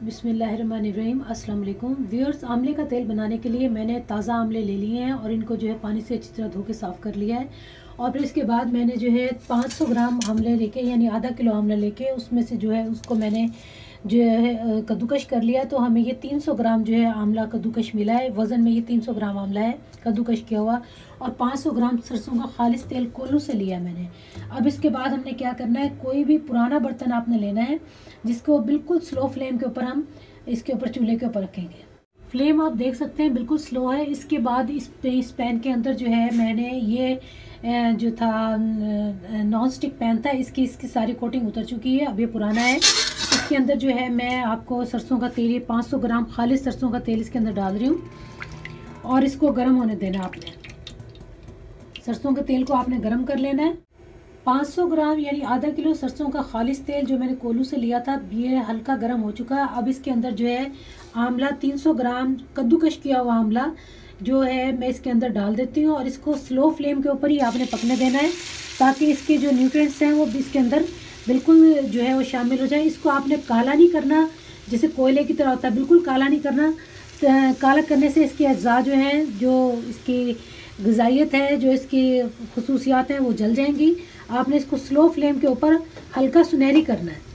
बिस्मिल्लाहिर्रहमानिर्रहीम अस्सलाम वालेकुम व्यूअर्स। आंवले का तेल बनाने के लिए मैंने ताज़ा आंवले ले लिए हैं और इनको जो है पानी से अच्छी तरह धो के साफ़ कर लिया है। और फिर इसके बाद मैंने जो है 500 ग्राम आंवले लेके यानी आधा किलो आंवला लेके उसमें से जो है उसको मैंने जो है कद्दूकश कर लिया। तो हमें ये 300 ग्राम जो है आंवला कद्दूकश मिला है। वज़न में ये 300 ग्राम आंवला है कद्दूकश किया हुआ। और 500 ग्राम सरसों का खालिस तेल कोल्हू से लिया मैंने। अब इसके बाद हमने क्या करना है, कोई भी पुराना बर्तन आपने लेना है जिसको बिल्कुल स्लो फ्लेम के ऊपर हम इसके ऊपर चूल्हे के ऊपर रखेंगे। फ्लेम आप देख सकते हैं बिल्कुल स्लो है। इसके बाद इस पैन के अंदर जो है मैंने ये जो था नॉन स्टिक पैन था, इसकी सारी कोटिंग उतर चुकी है। अब ये पुराना है। इसके अंदर जो है मैं आपको सरसों का तेल, ये 500 ग्राम खालिस सरसों का तेल इसके अंदर डाल रही हूँ और इसको गर्म होने देना। आपने सरसों के तेल को आपने गर्म कर लेना है। 500 ग्राम यानी आधा किलो सरसों का खालिस तेल जो मैंने कोल्हू से लिया था, ये हल्का गर्म हो चुका है। अब इसके अंदर जो है आंवला 300 ग्राम कद्दूकश किया हुआ आंवला जो है मैं इसके अंदर डाल देती हूँ और इसको स्लो फ्लेम के ऊपर ही आपने पकने देना है ताकि इसके जो न्यूट्रिएंट्स हैं वो इसके अंदर बिल्कुल जो है वो शामिल हो जाए। इसको आपने काला नहीं करना, जैसे कोयले की तरह होता है, बिल्कुल काला नहीं करना। काला करने से इसके अज्जा जो हैं, जो इसकी ग़िज़ाइयत है, जो इसकी खुसूसियात हैं वो जल जाएंगी। आपने इसको स्लो फ्लेम के ऊपर हल्का सुनहरी करना है।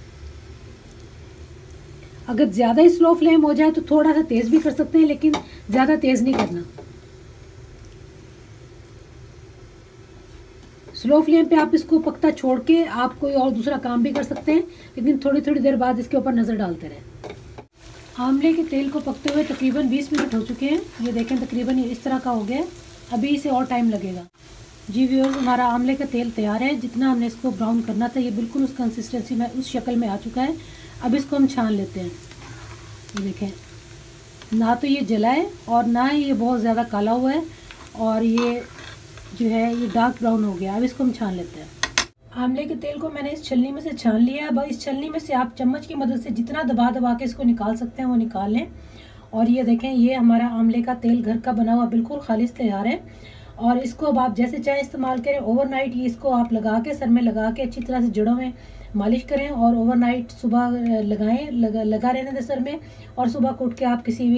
अगर ज़्यादा ही स्लो फ्लेम हो जाए तो थोड़ा सा तेज़ भी कर सकते हैं, लेकिन ज़्यादा तेज़ नहीं करना। स्लो फ्लेम पे आप इसको पकता छोड़ के आप कोई और दूसरा काम भी कर सकते हैं, लेकिन थोड़ी थोड़ी देर बाद इसके ऊपर नज़र डालते रहें। आंवले के तेल को पकते हुए तकरीबन 20 मिनट हो चुके हैं। ये देखें तकरीबन इस तरह का हो गया। अभी इसे और टाइम लगेगा। जी व्यूअर्स, हमारा आंवले का तेल तैयार है। जितना हमने इसको ब्राउन करना था ये बिल्कुल उस कंसिस्टेंसी में, उस शक्ल में आ चुका है। अब इसको हम छान लेते हैं। ये देखें, ना तो ये जला है और ना ही ये बहुत ज़्यादा काला हुआ है और ये जो है ये डार्क ब्राउन हो गया। अब इसको हम छान लेते हैं। आंवले के तेल को मैंने इस छलनी में से छान लिया। अब इस छलनी में से आप चम्मच की मदद से जितना दबा दबा के इसको निकाल सकते हैं वो निकाल लें। और ये देखें, ये हमारा आंवले का तेल घर का बना हुआ बिल्कुल खालिस तैयार है। और इसको अब आप जैसे चाहे इस्तेमाल करें। ओवरनाइट ये इसको आप लगा के सर में लगा के अच्छी तरह से जड़ों में मालिश करें और ओवरनाइट सुबह लगाएं, लगा रहने दें सर में। और सुबह को उठ के आप किसी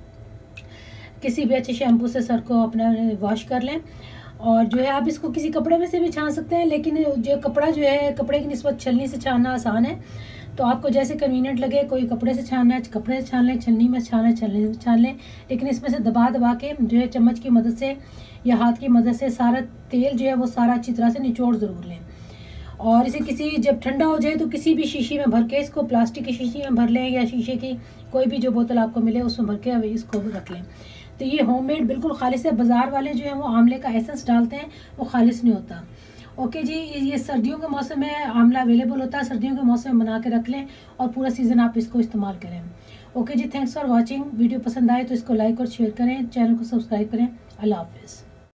भी अच्छे शैम्पू से सर को अपना वॉश कर लें। और जो है आप इसको किसी कपड़े में से भी छान सकते हैं, लेकिन जो कपड़ा जो है कपड़े की निस्बत छलनी से छानना आसान है। तो आपको जैसे कन्वीनियंट लगे, कोई कपड़े से छानना है कपड़े से छान लें, छलनी में छानना है छलनी से छान लें। लेकिन इसमें से दबा दबा के जो है चम्मच की मदद से या हाथ की मदद से सारा तेल जो है वो सारा अच्छी तरह से निचोड़ ज़रूर लें। और इसे जब ठंडा हो जाए तो किसी भी शीशी में भर के, इसको प्लास्टिक की शीशी में भर लें या शीशे की कोई भी जो बोतल आपको मिले उसमें भर के इसको रख लें। तो ये होममेड बिल्कुल खालिस है। बाज़ार वाले जो है वो आंवले का एसेंस डालते हैं, वो खालिस नहीं होता। ओके जी, ये सर्दियों के मौसम में आंवला अवेलेबल होता है। सर्दियों के मौसम में बना के रख लें और पूरा सीज़न आप इसको इस्तेमाल करें। Okay ji, thanks for watching. Video पसंद आए तो इसको लाइक और शेयर करें, चैनल को सब्सक्राइब करें। अल्लाह हाफिज़।